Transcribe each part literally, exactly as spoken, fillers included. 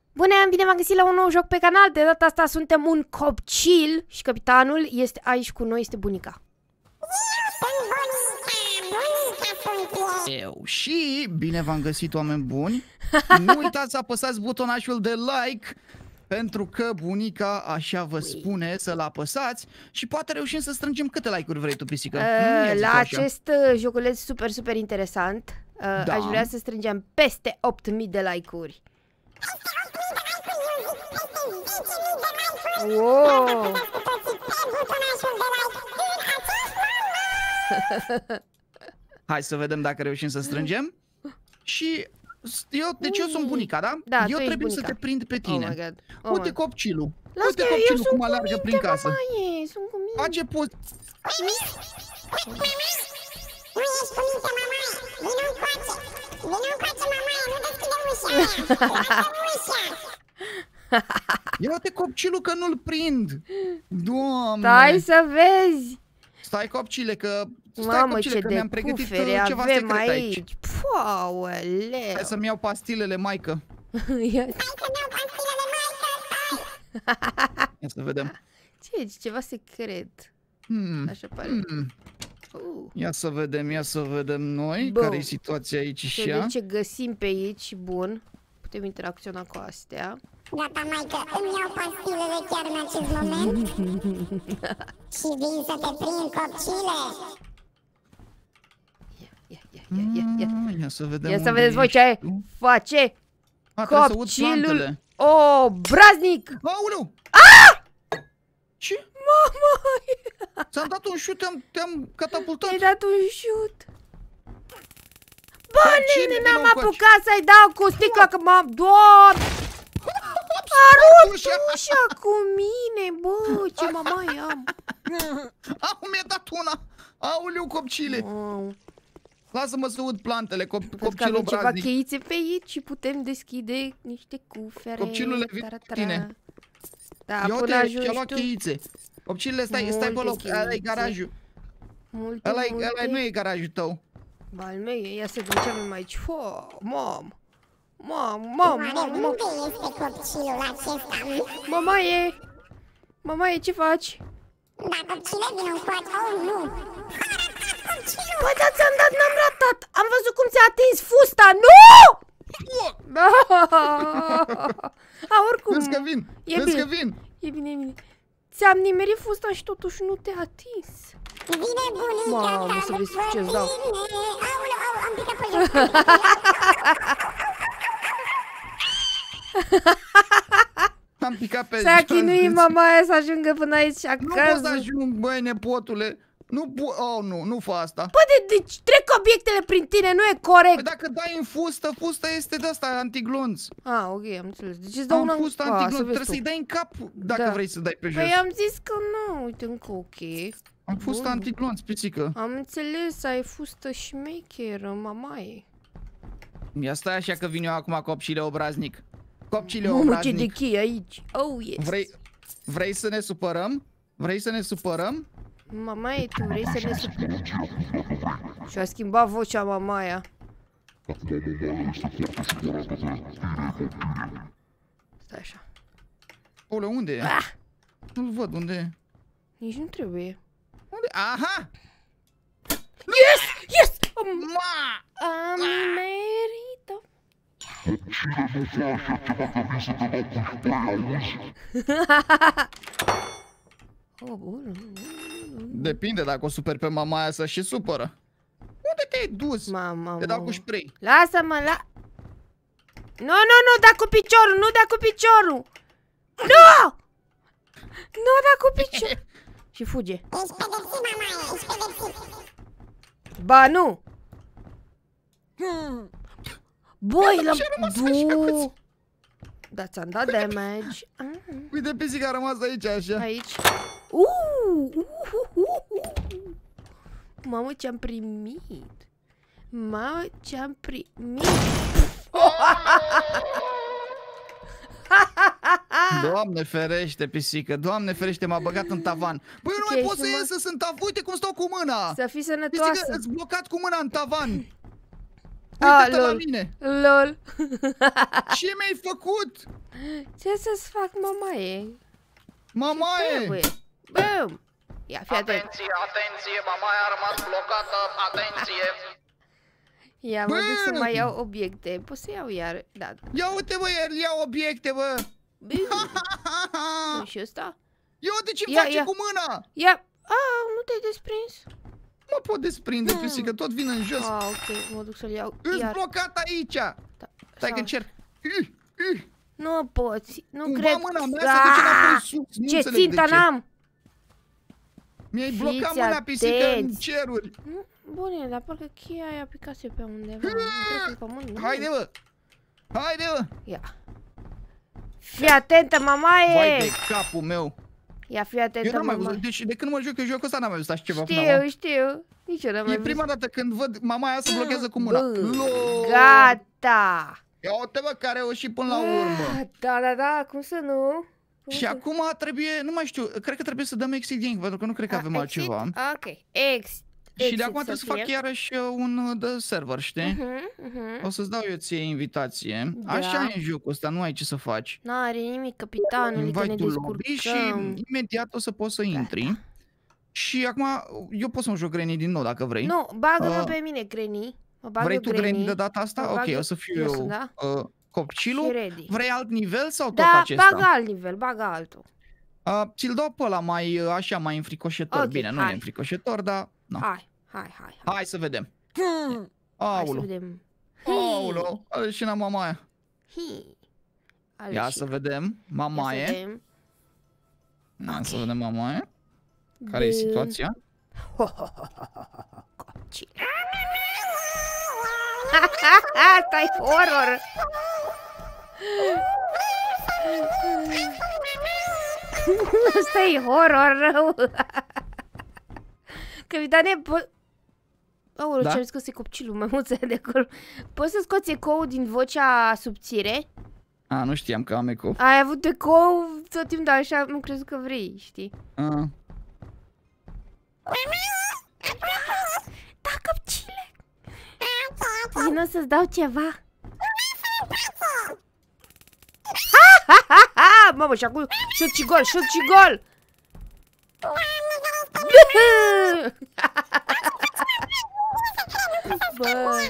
Bună, bine v-am găsit la un nou joc pe canal. De data asta suntem un copil și capitanul este aici cu noi, este bunica. Eu și bine v-am găsit, oameni buni. Nu uitați să apăsați butonașul de like, pentru că bunica așa vă spune să-l apăsați și poate reușim să strângem câte like-uri vrei tu, pisică. Uh, la acest uh, joculeț super, super interesant, uh, da. aș vrea să strângem peste opt mii de like-uri. Wow! Hai să vedem dacă reușim să strângem. Și eu, deci eu sunt bunica, da? Da, eu trebuie bunica. să te prind pe tine. Oh my God. Oh Uite my... copcilul. Las Uite că copcilul eu cum sunt alergă cu prin minte, casă. Mamaie, sunt cu minte. Face post. Nu ești cu minte, mamaie! Vino încoace! Vino încoace, mamaie! Nu deschide ușa aia! Lasă ușa! Ia uite copcilul că nu-l prind. Doamne. Stai să vezi. Stai copcile că Stai Mamă, copcile ce că de mi-am pregătit cufere ceva avem secret aici. aici. Paueleu. Hai să-mi iau pastilele, maică. Ia... Stai să dau pastilele, maică! Ia să vedem. Ce e? Ceva secret. Hmm. Așa pare. Hmm. Uh. Ia să vedem, ia să vedem noi Bun. care e situația aici și Să ea. vedem ce găsim pe aici. Bun. Putem interacționa cu astea. Gata, maică, îmi iau pastilele chiar în acest moment și vin să te prind, copcile! Ia, ia, ia, ia, ia, ia. Ah, Ia să vedem. Ia să unde vedeți voi ce ești tu. face A, trebuie să aud copilul. plantele. Oh, braznic! Aoleu! Ce? Mama! Ți-am dat un șut, te-am te-am catapultat. Ai dat un șut. Bă, Dar cine nene, vine n-am încoace? apucat să-i dau cu sticla că m-am... Doamne! Arunc ușa. ușa cu mine, bă, ce mamaie am. Au, mi-a dat una. Aoleu, copcile. Wow. Lasă-mă să ud plantele, cop Cred că copcilul avem ceva braznic. cheițe pe aici și putem deschide niște cufere. Copcilule, vin Tara, cu tara. tine. Da, Ia până uite, ajungi și-a luat tu. cheițe. Copcilele, stai, stai pe Multe loc, ăla e cheițe. garajul. Multe, Ăla multe. nu e garajul tău. Ba, al meu, ia să vedem ce avem aici. Fo, mam. Mam, mam, Oare mam, mam. unde este copcilul acesta? Mamaie! Mamaie, ce faci? Da, copcile, vin încoace! Oh, nu! Bă, dar ți-am dat, n-am ratat. Am văzut cum ți-a atins fusta. Nu! Da. A, oricum. Vezi că vin, E vezi bine. că vin. E bine, e bine. Ți-am nimerit fusta și totuși nu te-a atins. Vine bunica Mamă, ta să vezi după ce-ți dau. tine! Aoleu, aoleu, am picat pe jos! Am picat pe... S-a chinuit mama aia să ajungă până aici Nu pot să acasă. ajung, băi, nepotule. Nu po... Oh, nu, nu fă asta. Bă, de, deci trec obiectele prin tine, nu e Păi corect. dacă dai în fustă, fusta este de asta, antiglonț. Ah, ok, am înțeles. Deci îți dau Am una... fustă Ah, antiglonț, să vezi trebuie tu. să-i dai în cap dacă Da. vrei să dai pe jos. Păi am zis că nu, uite încă ok. Am fustă Bun. antiglonț, pisică. Am înțeles, ai fustă șmecheră, mamaie. Ia stai așa că vin eu acum copcile obraznic. Copcile Mamă, ce de obraznic. chei aici. Oh, yes. Vrei, vrei să ne supărăm? Vrei să ne supărăm? Mamaie, tu vrei să ne sup... Și-a schimbat vocea mamaia. Stai așa. Ole, unde e? Ah! Nu-l văd, unde e? Nici nu trebuie. Unde? Aha! Yes! Yes! Am, Ma! am nimerit-o. Oh, bun. Depinde dacă o superi pe mama aia să și supără. Unde te-ai dus? Mama, Te dau cu mama. spray. Lasă-mă, la... Nu, nu, nu, da cu piciorul, nu da cu piciorul! Nu! Nu da cu piciorul! Și fuge. Ești pedepsit, mamaie, ești pedepsit! Ba, nu! Băi, l-am... Ce-a rămas aici pe Du... cuț? Da, ți-am dat damage. Ah, Uite, pisica a rămas aici, așa. aici. Uh, uh, uh, uh, uh. Mamă, ce-am primit. Mamă, ce-am primit. Doamne ferește, pisică, Doamne ferește, m-a băgat în tavan. Băi, eu nu mai Ok, pot să și mă- ies, să sunt tavan. Uite cum stau cu mâna. Să fii Pisică, sănătoasă. îți blocat cu mâna în tavan. Uită-te la lol. mine! Lol. Ce mi-ai făcut? Ce să-ți fac, mamaie? Mamaie! Trebuie. Bum. Ia, fii atent. Atenție, atenție, mamaia a rămas blocată, atenție! Ia, mă duc să Bă! mai iau obiecte. Pot să iau iar, da. Ia uite, bă, el ia obiecte, bă! Bum. Nu, și ăsta? Ia uite ce Ia, face ia. cu mâna! Ia. A, nu te-ai desprins? Mă pot desprinde, Hmm. pisică, tot vin în jos. Ah, ok, mă duc să-l iau Îți iar. blocat aici! Da, Stai sau- că încerc. Ih, ih. Nu poți, nu Cumva cred. mâna mea se duce înapoi sus, nu Ce înțeleg țintă de ce. n-am? Mi-ai Fiți blocat mâna, pisică, în atenți. ceruri. Nu, bune, dar parcă cheia aia picase pe undeva. Nu cred că pe pământ, nu? Haide, bă! Haide, bă! Ia. Fii atentă, Vai mamaie! de capul meu! Ia, fii Eu atentă, n-am mai mamaie. văzut, deci de când mă joc eu jocul ăsta n-am mai văzut așa ceva până acum. Știu, știu. Nici eu n-am mai E văzut. prima dată când văd mama aia se blochează cu mâna. Bă, Lol! Gata! Ia uite, bă, care o și până la urmă. Da, da, da, cum să nu? Cum Și să- acum trebuie, nu mai știu, cred că trebuie să dăm exit gang, pentru că nu cred că A, avem exit? altceva. Ok, ex. Și de acum trebuie să fac iarăși uh, un uh, de server, știi? Mhm, mhm. O să-ți dau eu ție invitație. Da. Așa e în jocul ăsta, nu ai ce să faci. N-are nimic, capitanul, că ne Invite to lobby și descurcăm. imediat o să poți să intri. Și acum eu pot să mă joc Granny din nou dacă vrei. Nu, bagă-mă Uh, pe mine, Granny. Mă bagă Vrei tu Granny de data Mă asta? Ok, bagă- o să fiu eu eu sunt, da? uh, copilul. Și ready. Vrei alt nivel sau tot Da, acesta? bagă alt nivel, bagă altul. Uh, ți-l dau pe ăla mai uh, așa, mai înfricoșător. Ok, Bine, nu hai. e înfricoșător, dar... No. Hai, hai, hai. Hai, Hai să vedem. hai să Aulu. vedem. Aulu. Are și la mamaia. Hi. Ale Ia și- să vedem. Ia să Mamaie. vedem. Ia să vedem mamaie. Care e Bun. situația? Copcile. Asta e horror. Asta e horror rău. Capitane, po... Aoleu, Da? ce-am zis că se copcilul mai mulți de acolo. Poți să scoți ecou din vocea subțire? A, nu știam că am eco. Ai avut ecou tot timpul, dar așa nu crezut că vrei, știi? A. Da, copcile! Vino să-ți dau ceva. Ha, ha, ha, ha! Mamă, și acum șut și gol, șut și gol! Bă.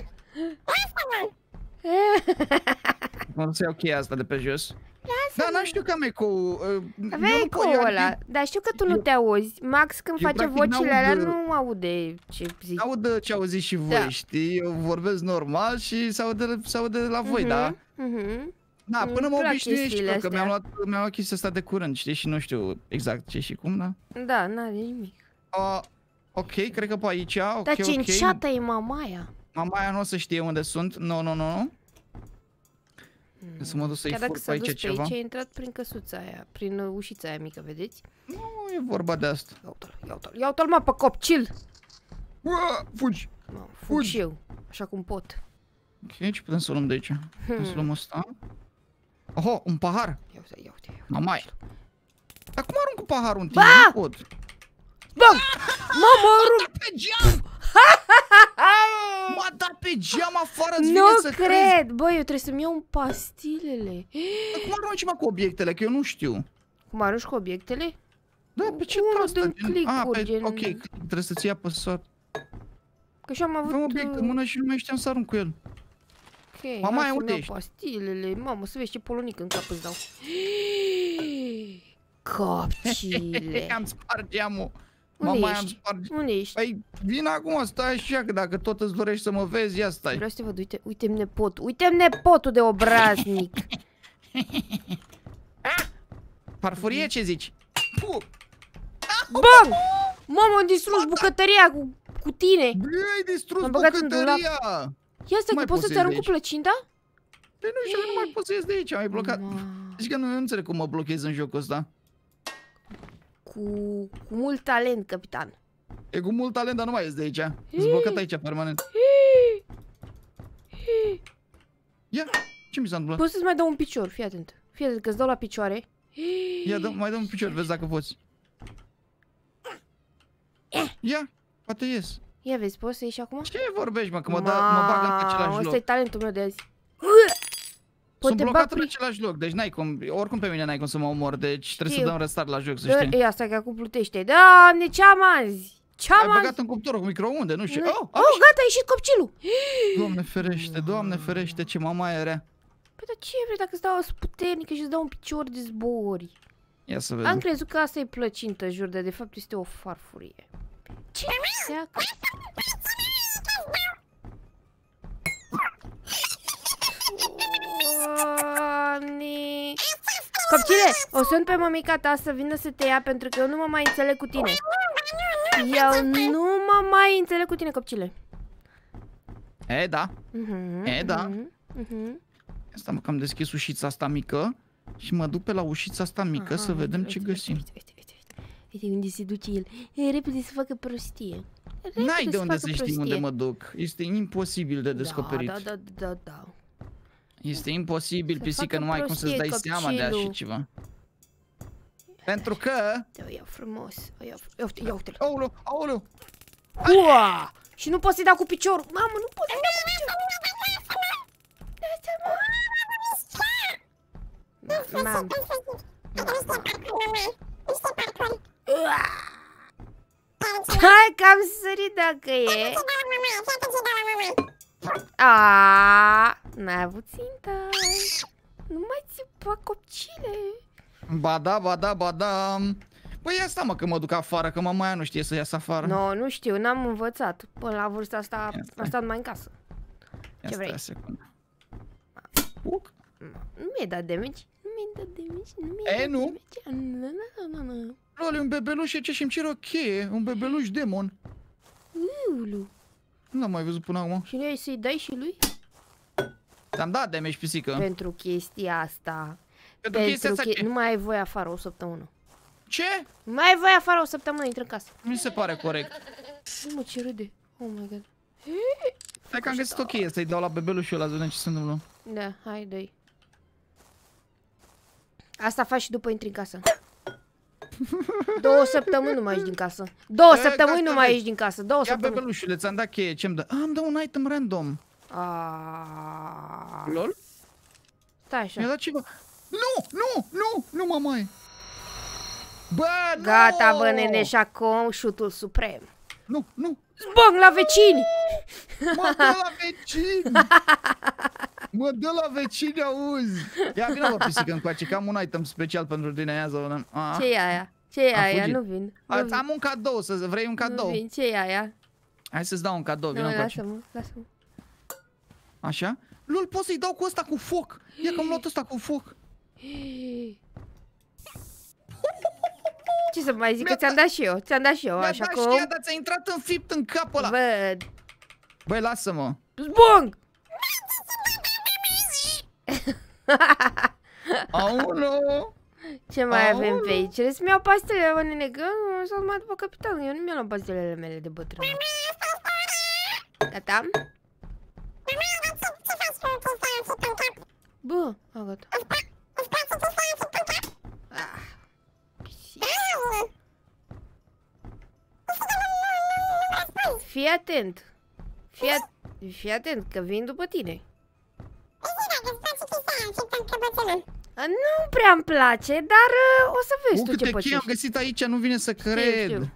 O să iau cheia asta de pe jos. Da, n-am știu că am eco. Uh, Avea ecoul ăla, dar știu că tu nu te auzi. Max când eu face practic vocile n-aud, alea uh, nu aude ce zici. Aud ce auziți și voi, Da. știi? Eu vorbesc normal și se aude, se aude la voi, da? Mhm. Da, Îmi până mă plac obișnuiești chestiile eu, că mi-am astea. luat, mi-am luat chestia asta de curând, știi? Și nu știu exact ce și cum, da? Da, n-are nimic. Uh, ok, cred că pe aici, ok, Dar ce ok. înceată e mamaia. Mamaia nu o să știe unde sunt, nu, nu, nu, nu. Să mă duc să-i Chiar dacă fur pe s-a dus aici pe ceva. aici, a intrat prin căsuța aia, prin uh, ușița aia mică, vedeți? Nu e vorba de asta. Ia uite-l, ia uite-l, ia uite-l mă pe copcil! Ua, fugi! Mă, fug Fugi. și eu, așa cum pot. Ok, ce putem să luăm de aici? Putem să luăm ăsta. Oho, un pahar! Ia uite, ia uite, ia uite. Mamaie! Dar cum arunc cu paharul în tine? Ba! Nu pot. Bă! Mamă, rup! Pe geam! M-a dat pe geam afară, îți vine Nu să crezi. cred! Bă, eu trebuie să-mi iau pastilele. Dar cum arunci mă cu obiectele, că eu nu știu. Cum arunci cu obiectele? Da, pe ce Unul proastă? din gen- click-uri, pe, gen- ok, trebuie să-ți ia apăsat. Că și am avut... Avem obiect în uh, mână și nu mai știam să arunc cu el. Ok, Mamaie, hai să-mi unde iau ești? pastilele. Mamă, să vezi ce polonic în cap îți dau. Copcile. Am spart geamul. Unde Mama, am ești? spart. Unde ești? Păi, vin acum, stai așa, că dacă tot îți dorești să mă vezi, ia stai. Vreau să te văd, uite, uite-mi nepotul, uite-mi nepotul de obraznic. Farfurie, ce zici? Puh, Bam! Mamă, am distrus bucătăria cu, cu tine. băi, ai distrus M-am băgat în bucătăria! Ia stai, mai că poți poți să-ți să arunc iei cu plăcinta? Păi nu știu, nu mai pot să ies de aici, am blocat. Ma, Zici că nu, eu nu înțeleg cum mă blochez în jocul ăsta. cu, cu mult talent, capitan. E cu mult talent, dar nu mai ies de aici. Sunt blocat aici permanent. Ia, ce mi s-a întâmplat? Poți să-ți mai dau un picior, fii atent. Fii atent, că-ți dau la picioare. Ia, dă, mai dă un picior, vezi dacă poți. Ia, poate ies. Ia vezi, poți să ieși acum? Ce vorbești, mă, că mă, da, mă bagă în același Ăsta loc. e talentul meu de azi. Sunt te blocat bag în prin... același loc, deci n-ai cum, oricum pe mine n-ai cum să mă omor, deci trebuie Știu. să dăm restart la joc, să Da, știi. e asta că acum plutește. Doamne, ce-am azi? Ce-am Ai azi? băgat în cuptorul cu microunde, nu știu. Nu- Oh, Oh, am ieșit. gata, a ieșit copilul. Doamne ferește, Doamne ferește, ce mama e rea. Păi dar ce vrei dacă îți dau o puternică și îți dau un picior de zbori? Ia să Am vedem. crezut că asta e plăcintă, jur, dar de fapt este o farfurie. Ce seacă? Doamne! Copcile, o sun pe mămica ta să vină să te ia pentru că eu nu mă mai înțeleg cu tine. Eu nu mă mai înțeleg cu tine, copcile. E, da. Mhm, E, da. mhm, mhm. Asta mă, că am deschis ușița asta mică și mă duc pe la ușița asta mică Aha, să vedem uite, ce uite, găsim. Uite, uite, uite, uite. Uite unde se duce el. E repede să facă prostie. Repede N-ai de unde facă să știi prostie. unde mă duc. Este imposibil de descoperit. Da, da, da, da, da. Este imposibil, Să pisică, facă nu ai cum să-ți dai prostie, seama de așa copilul. ceva. Pentru că... Te o iau frumos. O iau, ia uite, ia uite-l. Aoleu, aoleu. Ua! Și nu pot să-i dau cu piciorul. Mamă, nu pot să-i dau cu piciorul. Lasă-mă. Mam. Hai că am sărit dacă e. Aaaa, n-ai avut ținta. Nu mai țipa, copcile. Ba da, ba da, ba da. Păi ia asta, mă, că mă duc afară, că mama aia nu știe să iasă afară. No, nu știu, n-am învățat. Până la vârsta asta Ia am stat mai în casă. Ia ce stai vrei? o secundă. Puc? Nu mi-ai dat damage. Nu mi-ai dat damage. Nu mi-ai E, dat nu? damage. Nu, nu, nu, nu. Lol, e un bebeluș e ce și-mi cer o cheie. Un bebeluș demon. Ulu. Nu l-am mai văzut până acum. Și nu ai să-i dai și lui? Ți-am dat damage, pisică. Pentru chestia asta. Pentru chestia Pentru asta che... ce? Nu mai ai voie afară o săptămână. Ce? Nu mai ai voie afară o săptămână, intră în casă. Mi se pare corect. Nu mă, ce râde. Oh my god. Hai că am găsit o cheie, să-i dau la bebelușul ăla, să vedem ce se întâmplă. Da, hai, dă-i. Asta faci și după intri în casă. Două săptămâni nu mai ieși din casă. Două E, săptămâni gata, nu mai vezi. ieși din casă. Două Ia săptămâni. bebelușule, ți-am dat cheie, ce-mi dă? Ah, îmi dă un item random. Aaaa. Lol? Stai așa. Mi-a dat ceva. Nu, nu, nu, nu mă mai. Bă, nu! Gata, bă, nene, și acum șutul suprem. Nu, nu, Zbong la vecini! mă dă la vecini! Mă dă la vecini, auzi! Ia, vină, bă, pisică încoace, că am un item special pentru tine, ia să vedem. Ah. Ce e aia? Ce e A aia? fugit. Nu vin. Nu A- vin. Am un cadou, să vrei un Nu cadou? vin. Ce e aia? Hai să-ți dau un cadou, vină Nu, încoace. lasă-mă, lasă-mă. Așa? Lul, pot să-i dau cu ăsta cu foc. Ia că am luat ăsta cu foc. Ce să mai zic, că Mi-a ți-am dat și eu, ți-am dat și eu, Mi-a așa dat că... și ea, dar ți-a intrat în fipt în capul ăla. Văd. Băi, lasă-mă. Zbong! Aoleu! Ce mai avem Aoleu. pe aici? Să-mi iau pastelele, mă, nene, că nu s-au mai după capitan. Eu nu mi-am luat pastelele mele de bătrână. Gata? Bă, a, gata. Ah. Fii atent. Fii, at fii atent, că vin după tine. A, nu prea îmi place, dar uh, o să vezi U, tu ce câte chei am păcești. găsit aici, nu vine să Știu, cred. știu.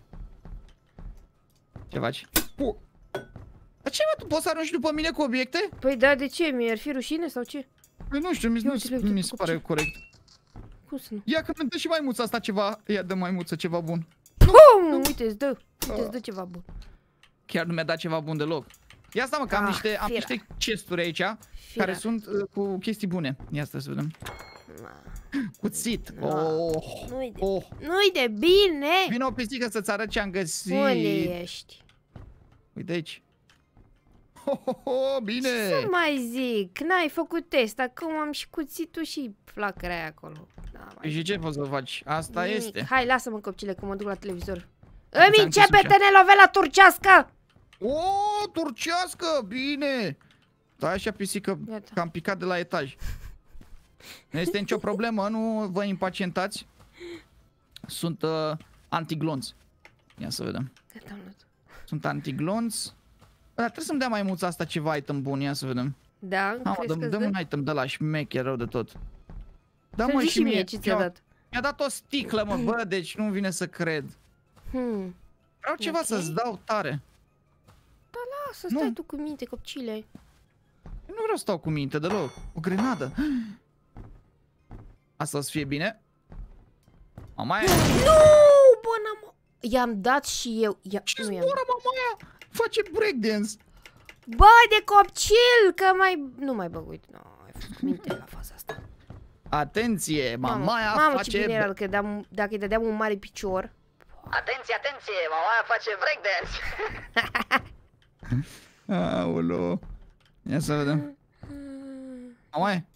Ce faci? Pu. Dar ce, mă, tu poți să arunci după mine cu obiecte? Păi da, de ce? Mi-ar fi rușine sau ce? Păi nu știu, mi, Ia nu, uite-le, uite, mi se pare copii. corect. Cum să nu? Ia că îmi dă și maimuța asta ceva. Ia dă maimuță ceva bun. Pum! Uite, îți dă. Uite, îți dă ceva bun. Chiar nu mi-a dat ceva bun deloc. Ia asta, mă, că am Ah, niște, am fiera. niște chesturi aici Fiera. care sunt uh, cu chestii bune. Ia stai să vedem. Cuțit. Da. Oh. Nu-i de, Oh. nu-i de bine! Vino o pisică să-ți arăt ce am găsit. Unde ești? Uite aici. Ho, ho, ho, bine. Ce mai zic? N-ai făcut test, acum am și cuțitul și flacăra aia acolo. Da, mai Și ce poți să faci? Asta nimic. este. Hai, lasă-mă, copcile, că mă duc la televizor. Hai, Îmi ți-am începe găsit telenovela turcească! O, turcească, bine. Da, așa, pisică, Gata. că am picat de la etaj. Nu este nicio problemă, nu vă impacientați. Sunt uh, antiglonți. Ia să vedem. Gata, am luat. Sunt antiglonț. Dar trebuie să-mi dea mai mulți asta ceva item bun, ia să vedem. Da, Ha, crezi dăm, că-ți dăm dă? un item de la șmecher rău de tot. Da, Să-mi mă, zici și și mie mie, ce ți-a mi-a- dat. Mi-a dat o sticlă, mă, bă, deci nu vine să cred. Hmm. Vreau ceva Ok. să-ți dau tare. Lasă, Nu. stai tu cu minte, copcile. Eu nu vreau să stau cu minte deloc. O grenadă. Asta o să fie bine. Mama aia. Nu, bă, n-am... I-am dat și eu. Ia... Ce Nu i-am zboară, mama aia? Face breakdance. Bă, de copcil, că mai... Nu mai bă, uite, nu, ai făcut minte la faza asta. Atenție, Mamă, mama aia mamă, face... ce bine era că dădeam, dacă îi dădeam un mare picior. Atenție, atenție, mama aia face breakdance. Aoleu. Ia să vedem. Mama aia.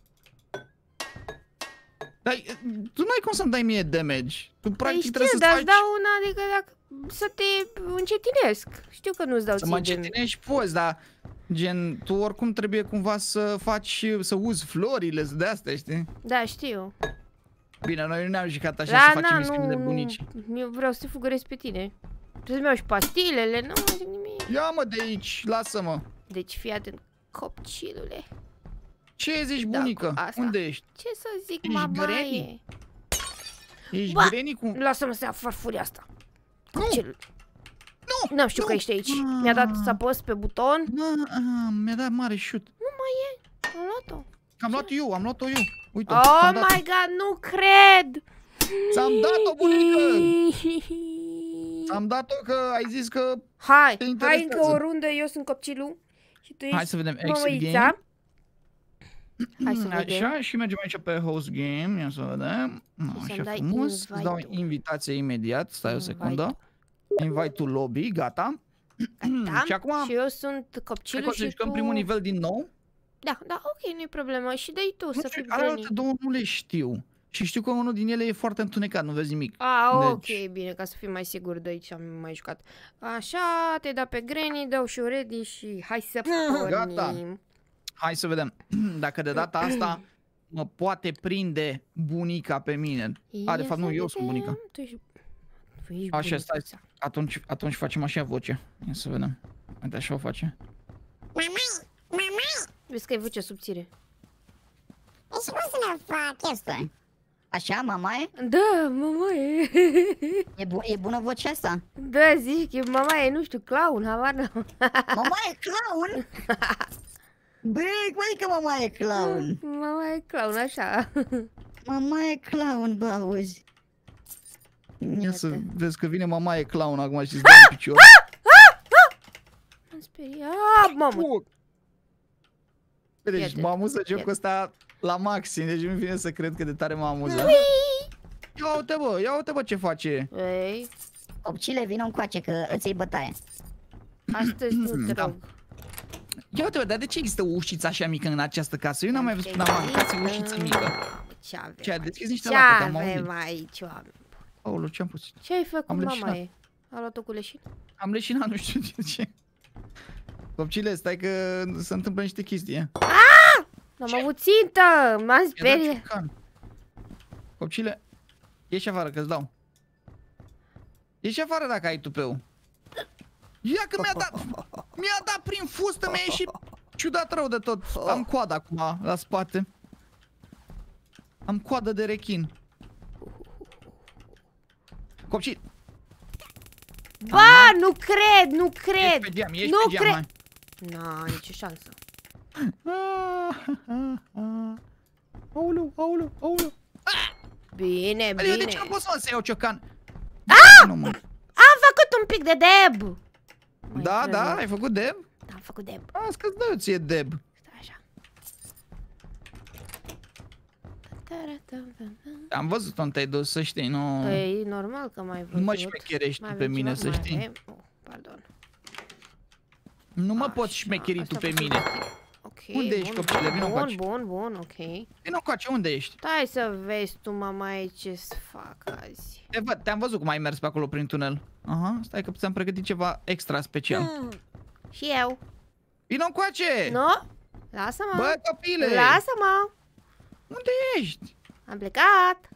Dar tu n-ai cum să-mi dai mie damage. Tu Păi practic știu, trebuie să-ți dar faci... îți dau una, adică dacă... Să te încetinesc. Știu că nu-ți dau Să mă ție de... încetinești poți, dar gen, tu oricum trebuie cumva să faci, să uzi florile, să de astea, știi? Da, știu. Bine, noi nu ne-am jucat așa Da, să facem na, schimb nu, de bunici. nu, eu vreau să te fugăresc pe tine. Trebuie să-mi iau și pastilele, nu mai zic nimic. Ia mă de aici, lasă-mă. Deci fii atent, copcilule. Ce zici, Da, bunică? cu asta. Unde ești? Ce să zic, Ești mamaie? granny? Ești Ba, granny cu... lasă-mă să ia farfuria asta. Nu! Copcilul. Nu! N-am știu nu. că ești aici. Ah. Mi-a dat să apăs pe buton. Mă, ah, mi-a dat mare shoot. Nu mai e. Am luat-o. Am luat eu, am luat-o eu. Uite, Oh ți-am dat-o. my god, nu cred! Ți-am dat-o, bunică! Ți-am dat-o că ai zis că... Hai, Te hai interesează. încă o rundă, eu sunt copcilul. Și tu ești Hai să vedem, exit mămăița. game. Hai să vedem. Așa, și mergem aici pe host game, ia să vedem. No, Și să-mi așa dai frumos, îți dau invite-ul. invitație imediat, stai o Invite. secundă. Invite to lobby, gata. Da? Și acum, Și eu sunt cred copcilul că o să și jucăm tu... primul nivel din nou. Da, da, ok, nu-i problemă. Și dă-i tu Nu să știu, fii are Granny. alte două, nu le știu. Și știu că unul din ele e foarte întunecat, nu vezi nimic. Ah, ok, Deci- bine, ca să fii mai sigur de aici am mai jucat. Așa, te-ai dat pe Granny, dau și ready și hai să pornim. Gata. Hai să vedem dacă de data asta mă poate prinde bunica pe mine. A, de Ia fapt să nu, eu sunt vedem. bunica. Tu ești, tu ești Așa, stai. bunicuța. Atunci, atunci facem așa voce. Ia să vedem. Uite, așa o face. Mamai, mamai, Vezi că ai vocea subțire. ești cum să ne fac chestia? Așa, mamaie? Da, mamaie. E, bu e bună vocea asta? Da, zic, e mamaie, nu știu, clown, habar n-am. Mamaie clown? Bă, mai că mamaie clown. Mamaie clown, așa. Mamaie clown, bă, auzi. Ia să Iată. vezi că vine mama e clown acum și îți dă în picior. Am speriat, mamă. Fuck. Deci Iată. mă amuză jocul Iată. ăsta la maxim, deci nu vine să cred că de tare mă amuză. Ia uite bă, ia uite bă ce face. Ei, Copcile, vină încoace că îți iei bătaie. astăzi nu te Da. rog. Ia uite bă, dar de ce există o ușiță așa mică în această casă? Eu n-am mai văzut până acum în casă o ușiță mică. Ce avem? Ce, a deschis niște Ce lapte, am avem auzit. aici, oameni? Aoleu, ce-am pus? Ce ai făcut, Am leșinat. mamaie? A luat-o cu leșin? Am leșinat, nu știu de ce. Copcile, stai că se întâmplă niște chestii. Ia. N-am avut țintă, m-am Ia dat speriat. ciocan. Copcile, ieși afară că-ți dau. Ieși afară dacă ai tupeu. Ia că mi-a dat, mi-a dat prin fustă, mi-a ieșit ciudat rău de tot. Am coadă acum la spate. Am coadă de rechin. Copcile, Ba, nu cred, nu ești cred. pe geam, ești Nu pe geam, cred. hai. Na, nicio șansă. Aoleu, aoleu, aoleu. Bine, Bine, de bine. ce nu pot să mă să iau ciocan? Nu, mă. Am făcut un pic de deb. Mai Da, trebuie. da, ai făcut deb? Da, am făcut deb. Las că-ți dau eu ție deb. Stai așa. Am văzut unde te-ai dus, să știi, nu... Păi, normal că mai văzut. Nu mă șmecherești Mai tu pe avem mine, ceva? să Mai știi. avem? Oh, pardon. Nu mă Așa, poți șmecheri asta tu pe a fost mine. Ok, Unde ești, bun, copile? Vino bun, încoace. bun, bun, ok. Vino coace, unde ești? Stai să vezi tu, mamaie, ce să fac azi. Te văd, te-am văzut cum ai mers pe acolo prin tunel. Aha, stai că ți-am pregătit ceva extra special. Mm. Și eu. Vino încoace! Nu? Lasă-mă. Bă, copile! Lasă-mă. Unde ești? Am plecat.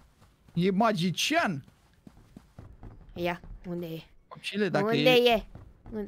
E magician! Ia, unde e? Copile, dacă Unde e... e? Nu!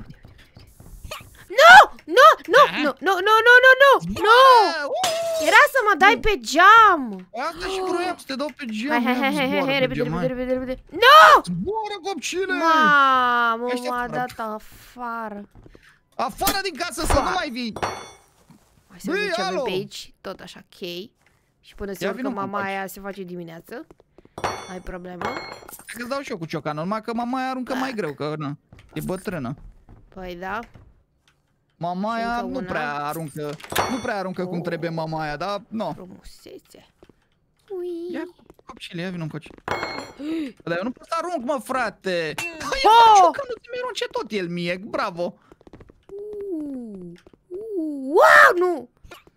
Nu! Nu! Nu! Nu! Nu! Nu! Nu! Nu! Nu! Era să mă dai pe geam! Asta și vroiam să te dau pe geam. Hai, hai, hai, hai, hai, Zboară hai, pe repede, geam, repede, hai. repede, repede. Nu! Zboară, copcile! Mamă, Ăștia m-a afară. dat afară. Afară din casă să nu mai vii! Hai să Băi, vedem ce avem alo! pe aici. Tot așa, ok. Și până se Ia urcă vină, mama copaci. aia se face dimineață. Ai problemă? Hai că-ți dau și eu cu ciocanul, numai că mama aia aruncă mai greu, că na, e bătrână. Păi da. Mama Și aia încă nu una. prea aruncă, nu prea aruncă cum Oh. trebuie mama aia, dar nu. Frumusețe. Ui. Ia copcile, ia vină încoace. Dar eu nu pot să arunc, mă, frate! Hai, Oh! ciocanul ți mi-arunce tot el mie, bravo! Uh, uh, wow, nu!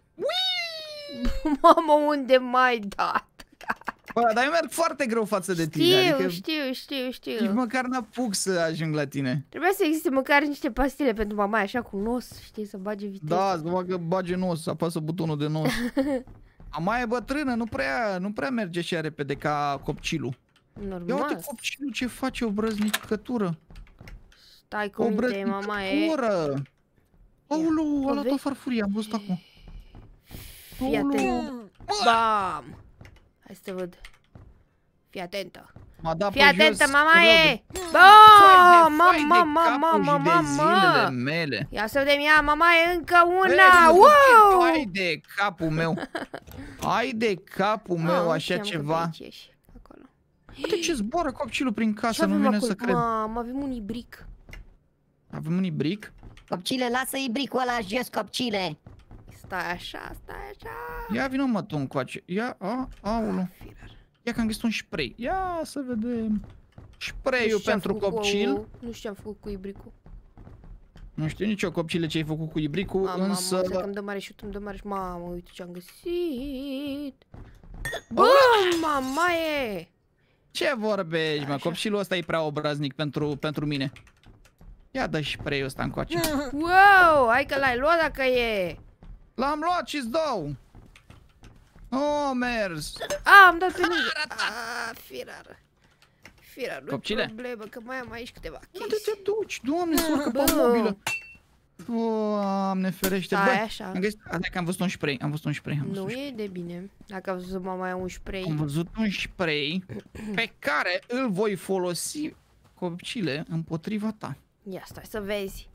Mamă, unde m-ai dat? Bă, dar eu merg foarte greu față de tine, Știu, adică știu, știu, nici știu. măcar n-apuc să ajung la tine. Trebuia să existe măcar niște pastile pentru mama, așa cu nos, știi, să bage viteză. Da, să bagă, bage nos, apasă butonul de nos. Mama e bătrână, nu prea, nu prea merge așa repede ca copcilul. Ia uite Normal. copcilul ce face, o brăznicătură. Stai cu O minte, mama e. brăznicătură. Aoleu, O a luat o vezi? farfurie, am văzut acum. Fii atent. Bam! Hai să te văd. Fii atentă. M-a dat Fii pe atentă, jos, mama rău de- e! Fai Bam! de- Mama, fai de mama, capul mama, și de zilele mama! mele. Ia să vedem, ia, mama e încă una! Vezi, Wow! Hai de capul meu. Hai de capul meu, Ah, așa știam că pe ceva. aici ești, acolo. Uite ce zboară copcilul prin Ce casă, nu avem vine acolo? să cred. Mamă, avem un ibric. Avem un ibric? Copcile, lasă ibricul ăla jos, copcile. Stai așa, stai așa. Ia vină mă tu încoace. Ia, a, aulu. Firar. Ia că am găsit un spray. Ia să vedem. Nu Spray-ul știu ce-am pentru făcut cu- copcil. Nu știu ce am făcut cu ibricul. Nu știu nici eu copcile ce ai făcut cu ibricul, Mamă, însă... mamă, să că-mi dă mare șut, îmi dă mare șut. Mamă, uite ce am găsit. Bă, mama e! Ce vorbești, mă? Așa. Copilul ăsta e prea obraznic pentru, pentru mine. Ia dă spray-ul ăsta încoace. Wow, hai că l-ai luat dacă e. L-am luat și-ți dau. Oh, mers. A, am dat pe lângă. A, firar. Firar, nu-i Copcile? problemă, că mai am aici câteva Unde chestii. te duci? Doamne, se urcă pe Bă. mobilă. Doamne ferește. Stai Bă, așa. am găsit... Hai că am văzut un spray. Am văzut un spray. Am văzut Nu un spray. e de bine. Dacă am văzut mama un spray. Am văzut un spray pe care îl voi folosi, copcile, împotriva ta. Ia stai să vezi.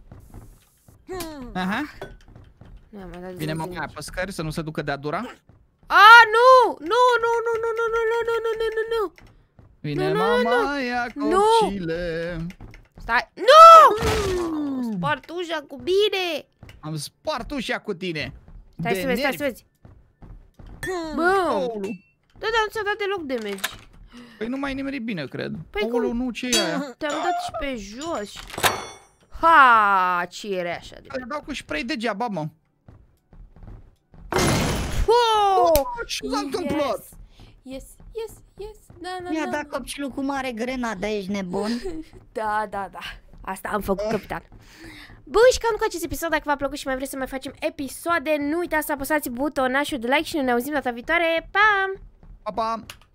Aha. Nu am mai dat Vine de mama aia pe scări să nu se ducă de-a dura. A, nu! Nu, nu, nu, nu, nu, nu, nu, nu, nu, nu, nu. Vine Nu, nu, mama aia, Nu. copcile. Stai. Nu! Spart ușa cu bine. Am spart ușa cu tine. Stai De să vezi, stai să nervi. vezi. Bum! Aoleu. Da, dar nu ți-a dat deloc damage. Păi nu mai nimeri bine, cred. Păi Aoleu, cum? nu, ce e aia? Te-am dat și pe jos. Ha, ce era așa de... Îl dau cu spray degeaba, mă. Oh! Ce s-a întâmplat? Yes, yes, yes. Da, da, Mi-a da. dat copcilul cu mare grenadă, ești nebun? Da, da, da. Asta am făcut, capitan. Bun, și cam cu acest episod, dacă v-a plăcut și mai vreți să mai facem episoade, nu uitați să apăsați butonașul de like și ne auzim data viitoare. Pa! Pa, pa!